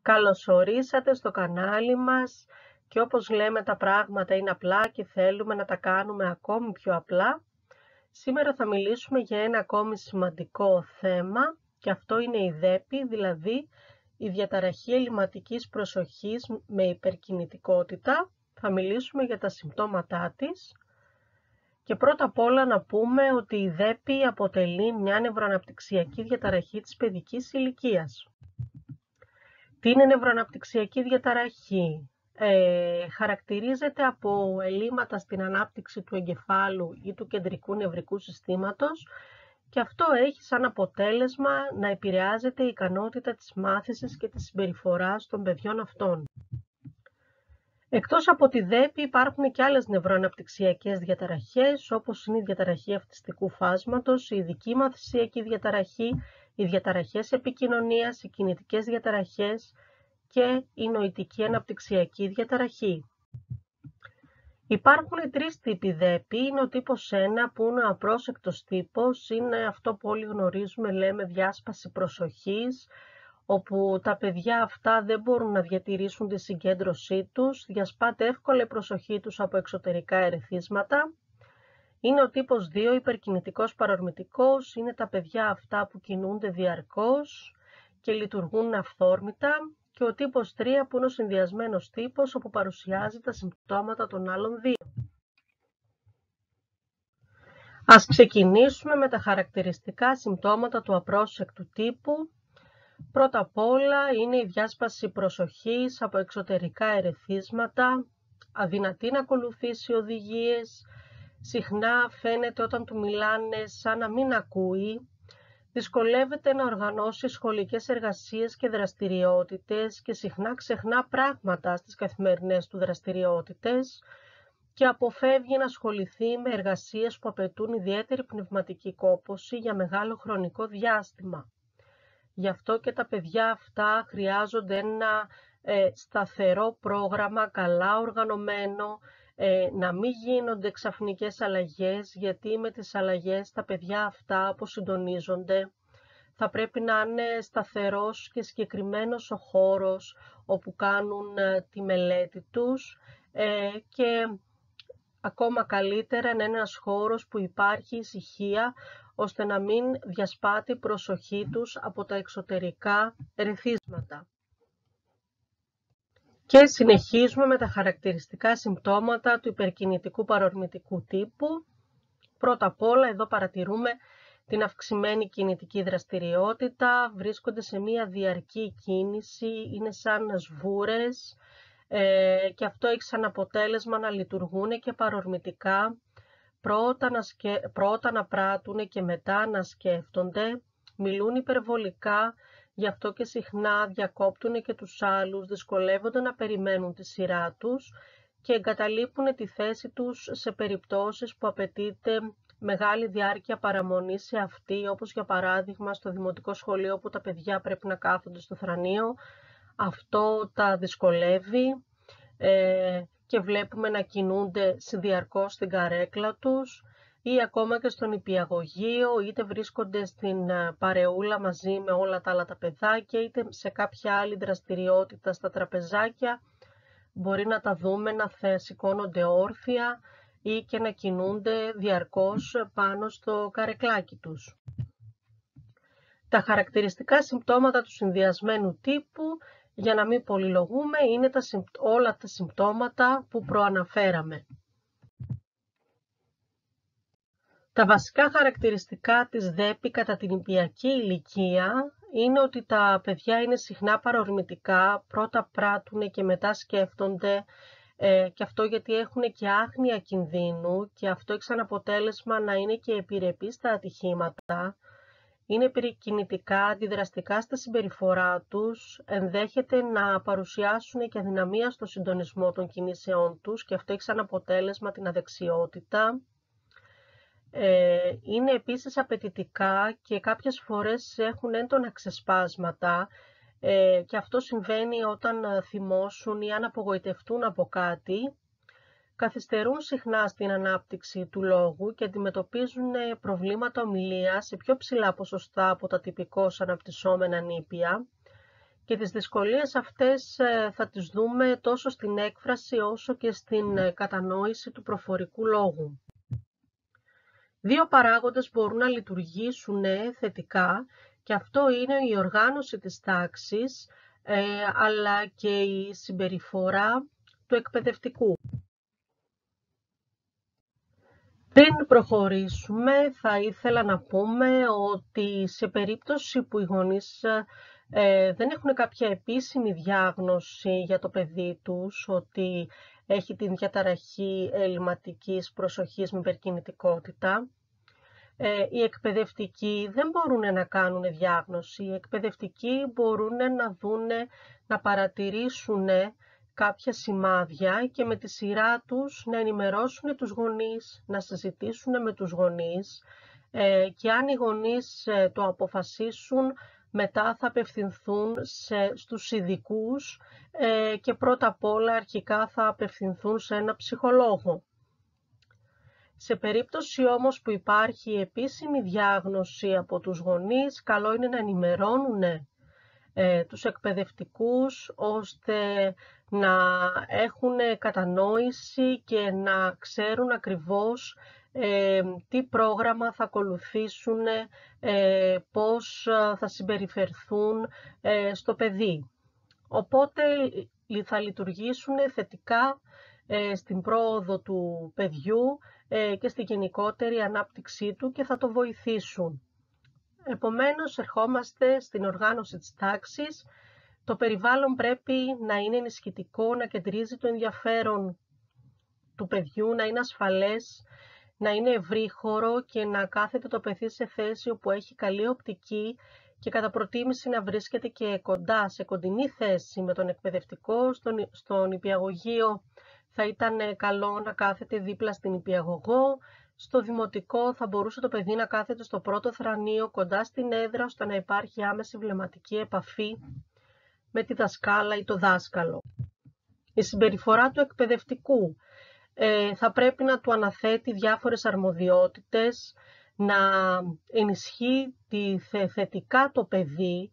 Καλωσορίσατε στο κανάλι μας και όπως λέμε τα πράγματα είναι απλά και θέλουμε να τα κάνουμε ακόμη πιο απλά. Σήμερα θα μιλήσουμε για ένα ακόμη σημαντικό θέμα και αυτό είναι η ΔΕΠΗ, δηλαδή η διαταραχή ελλειμματικής προσοχής με υπερκινητικότητα. Θα μιλήσουμε για τα συμπτώματά της και πρώτα απ' όλα να πούμε ότι η ΔΕΠΗ αποτελεί μια νευροαναπτυξιακή διαταραχή της παιδικής ηλικίας. Τι είναι νευροαναπτυξιακή διαταραχή? Χαρακτηρίζεται από ελλείμματα στην ανάπτυξη του εγκεφάλου ή του κεντρικού νευρικού συστήματος και αυτό έχει σαν αποτέλεσμα να επηρεάζεται η ικανότητα της μάθησης και της συμπεριφοράς των παιδιών αυτών. Εκτός από τη ΔΕΠΗ υπάρχουν και άλλες νευροαναπτυξιακές διαταραχές, όπως είναι η διαταραχή αυτιστικού φάσματος, η ειδική μαθησιακή διαταραχή, οι διαταραχές επικοινωνίας, οι κινητικές διαταραχές και η νοητική αναπτυξιακή διαταραχή. Υπάρχουν τρεις τύποι ΔΕΠΗ. Είναι ο τύπος 1 που είναι ο απρόσεκτος τύπος, είναι αυτό που όλοι γνωρίζουμε, λέμε διάσπαση προσοχής, όπου τα παιδιά αυτά δεν μπορούν να διατηρήσουν τη συγκέντρωσή τους, διασπάται εύκολα η προσοχή τους από εξωτερικά ερεθίσματα. Είναι ο τύπος 2, υπερκινητικός παρορμητικός, είναι τα παιδιά αυτά που κινούνται διαρκώς και λειτουργούν αυθόρμητα. Και ο τύπος 3 που είναι ο συνδυασμένος τύπος, όπου παρουσιάζει τα συμπτώματα των άλλων δύο. Ας ξεκινήσουμε με τα χαρακτηριστικά συμπτώματα του απρόσεκτου τύπου. Πρώτα απ' όλα είναι η διάσπαση προσοχής από εξωτερικά ερεθίσματα, αδυνατή να ακολουθήσει οδηγίες, συχνά φαίνεται όταν του μιλάνε σαν να μην ακούει, δυσκολεύεται να οργανώσει σχολικές εργασίες και δραστηριότητες και συχνά ξεχνά πράγματα στις καθημερινές του δραστηριότητες και αποφεύγει να ασχοληθεί με εργασίες που απαιτούν ιδιαίτερη πνευματική κόπωση για μεγάλο χρονικό διάστημα. Γι' αυτό και τα παιδιά αυτά χρειάζονται ένα σταθερό πρόγραμμα, καλά οργανωμένο, να μην γίνονται ξαφνικές αλλαγές, γιατί με τις αλλαγές τα παιδιά αυτά αποσυντονίζονται. Θα πρέπει να είναι σταθερός και συγκεκριμένος ο χώρος όπου κάνουν τη μελέτη τους και ακόμα καλύτερα να είναι ένας χώρος που υπάρχει ησυχία, ώστε να μην διασπάται η προσοχή τους από τα εξωτερικά ερεθίσματα. Και συνεχίζουμε με τα χαρακτηριστικά συμπτώματα του υπερκινητικού παρορμητικού τύπου. Πρώτα απ' όλα εδώ παρατηρούμε την αυξημένη κινητική δραστηριότητα, βρίσκονται σε μία διαρκή κίνηση, είναι σαν σβούρες και αυτό έχει σαν αποτέλεσμα να λειτουργούν και παρορμητικά, πρώτα να πράττουν και μετά να σκέφτονται, μιλούν υπερβολικά, γι' αυτό και συχνά διακόπτουν και τους άλλους, δυσκολεύονται να περιμένουν τη σειρά τους και εγκαταλείπουν τη θέση τους σε περιπτώσεις που απαιτείται μεγάλη διάρκεια παραμονή σε αυτή, όπως για παράδειγμα στο δημοτικό σχολείο που τα παιδιά πρέπει να κάθονται στο θρανείο. Αυτό τα δυσκολεύει και βλέπουμε να κινούνται διαρκώς στην καρέκλα τους ή ακόμα και στον νηπιαγωγείο, είτε βρίσκονται στην παρεούλα μαζί με όλα τα άλλα τα παιδάκια, είτε σε κάποια άλλη δραστηριότητα στα τραπεζάκια. Μπορεί να τα δούμε να σηκώνονται όρθια ή και να κινούνται διαρκώς πάνω στο καρεκλάκι τους. Τα χαρακτηριστικά συμπτώματα του συνδυασμένου τύπου, για να μην πολυλογούμε, είναι όλα τα συμπτώματα που προαναφέραμε. Τα βασικά χαρακτηριστικά της ΔΕΠΗ κατά την νηπιακή ηλικία είναι ότι τα παιδιά είναι συχνά παρορμητικά, πρώτα πράττουν και μετά σκέφτονται, και αυτό γιατί έχουν και άγνοια κινδύνου και αυτό έχει σαν αποτέλεσμα να είναι και επιρρεπείς στα ατυχήματα. Είναι περικινητικά, αντιδραστικά στα συμπεριφορά τους, ενδέχεται να παρουσιάσουν και αδυναμία στο συντονισμό των κινήσεών τους και αυτό έχει σαν αποτέλεσμα την αδεξιότητα. Είναι επίσης απαιτητικά και κάποιες φορές έχουν έντονα ξεσπάσματα και αυτό συμβαίνει όταν θυμώσουν ή αν απογοητευτούν από κάτι. Καθυστερούν συχνά στην ανάπτυξη του λόγου και αντιμετωπίζουν προβλήματα ομιλίας σε πιο ψηλά ποσοστά από τα τυπικώς αναπτυσσόμενα νήπια Και τις δυσκολίες αυτές θα τις δούμε τόσο στην έκφραση όσο και στην κατανόηση του προφορικού λόγου. Δύο παράγοντες μπορούν να λειτουργήσουν θετικά και αυτό είναι η οργάνωση της τάξης αλλά και η συμπεριφορά του εκπαιδευτικού. Πριν προχωρήσουμε, θα ήθελα να πούμε ότι σε περίπτωση που οι γονείς δεν έχουν κάποια επίσημη διάγνωση για το παιδί τους, ότι έχει την διαταραχή ελλειμματικής προσοχής με υπερκινητικότητα, οι εκπαιδευτικοί δεν μπορούν να κάνουν διάγνωση. Οι εκπαιδευτικοί μπορούν να παρατηρήσουν κάποια σημάδια και με τη σειρά τους να ενημερώσουν τους γονείς, να συζητήσουν με τους γονείς και αν οι γονείς το αποφασίσουν, μετά θα απευθυνθούν στους ειδικούς και πρώτα απ' όλα αρχικά θα απευθυνθούν σε ένα ψυχολόγο. Σε περίπτωση όμως που υπάρχει επίσημη διάγνωση από τους γονείς, καλό είναι να ενημερώνουν τους εκπαιδευτικούς ώστε να έχουν κατανόηση και να ξέρουν ακριβώς τι πρόγραμμα θα ακολουθήσουν, πώς θα συμπεριφερθούν στο παιδί. Οπότε θα λειτουργήσουν θετικά στην πρόοδο του παιδιού και στη γενικότερη ανάπτυξή του και θα το βοηθήσουν. Επομένως, ερχόμαστε στην οργάνωση της τάξης. Το περιβάλλον πρέπει να είναι ενισχυτικό, να κεντρίζει το ενδιαφέρον του παιδιού, να είναι ασφαλές, να είναι ευρύχωρο και να κάθεται το παιδί σε θέση όπου έχει καλή οπτική και κατά προτίμηση να βρίσκεται και κοντά, σε κοντινή θέση με τον εκπαιδευτικό. Στον νηπιαγωγείο θα ήταν καλό να κάθεται δίπλα στην νηπιαγωγό. Στο δημοτικό θα μπορούσε το παιδί να κάθεται στο πρώτο θρανείο κοντά στην έδρα, ώστε να υπάρχει άμεση βλεμματική επαφή με τη δασκάλα ή το δάσκαλο. Η συμπεριφορά του εκπαιδευτικού θα πρέπει να του αναθέτει διάφορες αρμοδιότητες, να ενισχύει θετικά το παιδί,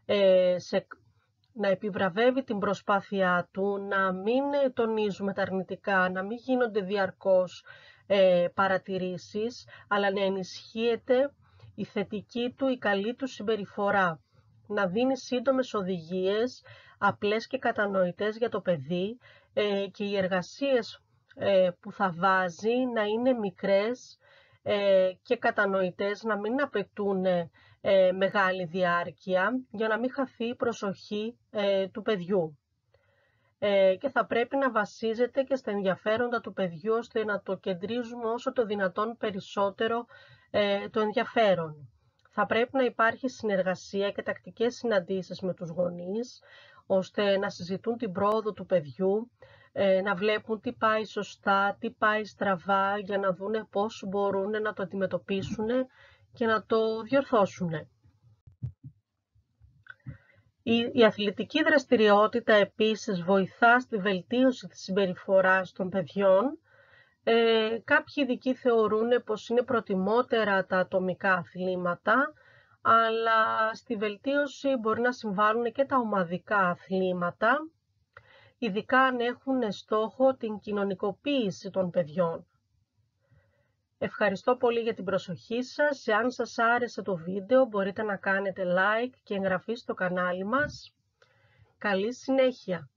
να επιβραβεύει την προσπάθειά του, να μην τονίζουμε τα αρνητικά, να μην γίνονται διαρκώς παρατηρήσεις, αλλά να ενισχύεται η θετική του, η καλή του συμπεριφορά. Να δίνει σύντομες οδηγίες, απλές και κατανοητές για το παιδί και οι εργασίες που θα βάζει να είναι μικρές και κατανοητές, να μην απαιτούν μεγάλη διάρκεια για να μην χαθεί η προσοχή του παιδιού. Και θα πρέπει να βασίζεται και στα ενδιαφέροντα του παιδιού, ώστε να το κεντρίζουμε όσο το δυνατόν περισσότερο το ενδιαφέρον. Θα πρέπει να υπάρχει συνεργασία και τακτικές συναντήσεις με τους γονείς, ώστε να συζητούν την πρόοδο του παιδιού, να βλέπουν τι πάει σωστά, τι πάει στραβά, για να δούνε πώς μπορούν να το αντιμετωπίσουν και να το διορθώσουν. Η αθλητική δραστηριότητα επίσης βοηθά στη βελτίωση της συμπεριφοράς των παιδιών. Κάποιοι ειδικοί θεωρούν πως είναι προτιμότερα τα ατομικά αθλήματα, αλλά στη βελτίωση μπορεί να συμβάλλουν και τα ομαδικά αθλήματα, ειδικά αν έχουν στόχο την κοινωνικοποίηση των παιδιών. Ευχαριστώ πολύ για την προσοχή σας. Εάν σας άρεσε το βίντεο, μπορείτε να κάνετε like και εγγραφή στο κανάλι μας. Καλή συνέχεια!